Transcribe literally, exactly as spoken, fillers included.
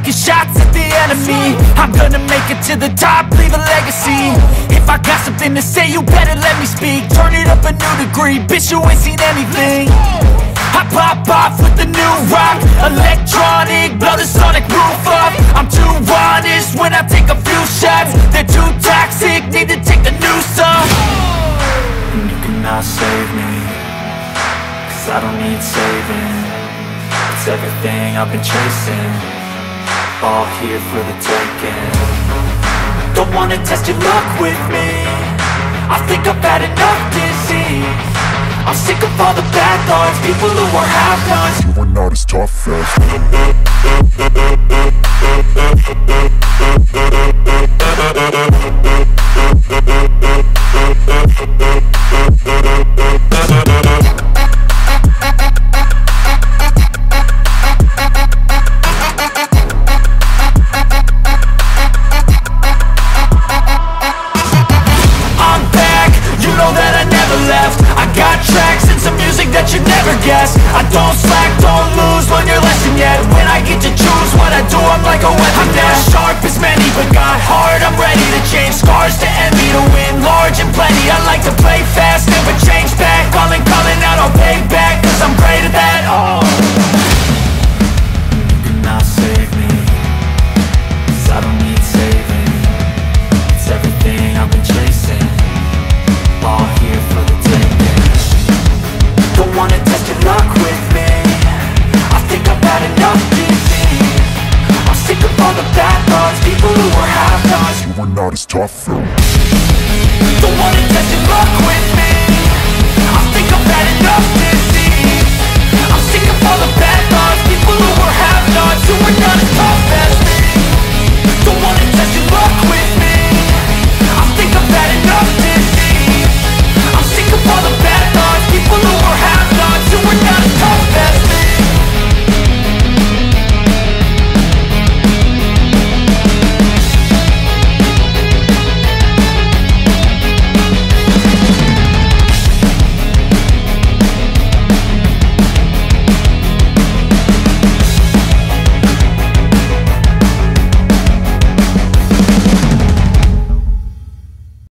taking shots at the enemy. I'm gonna make it to the top, leave a legacy. If I got something to say, you better let me speak. Turn it up a new degree, bitch, you ain't seen anything. I pop off with the new rock, electronic, blow the sonic roof up. I'm too honest when I take a few shots. They're too toxic, need to take the noose off. And you cannot save me, cause I don't need saving. It's everything I've been chasing, all here for the taking. Don't wanna test your luck with me, I think I've had enough disease. I'm sick of all the bad thoughts, people who are half-nots. You are not as tough as I'm back, you know that I never left. I got tracks and some music that you never guess. I don't slack, don't lose, learn your lesson yet. When I get to choose what I do, I'm like a weapon. I'm not sharp as many, but got hard. I'm ready to change scars to envy, to win large and plenty. I like to play fast, never change back. Calling, calling out, I'll pay back, cause I'm great at that. Oh, you cannot save me, cause I don't need saving. It's everything I've been chasing, all here for the taking. Don't wanna test your luck with me, I think I've had enough disease. I'm sick of all the bad thoughts, people who are half-nots. you are not as tough though. Don't wanna test your luck with me, I think I've had enough disease. I'm sick of all the bad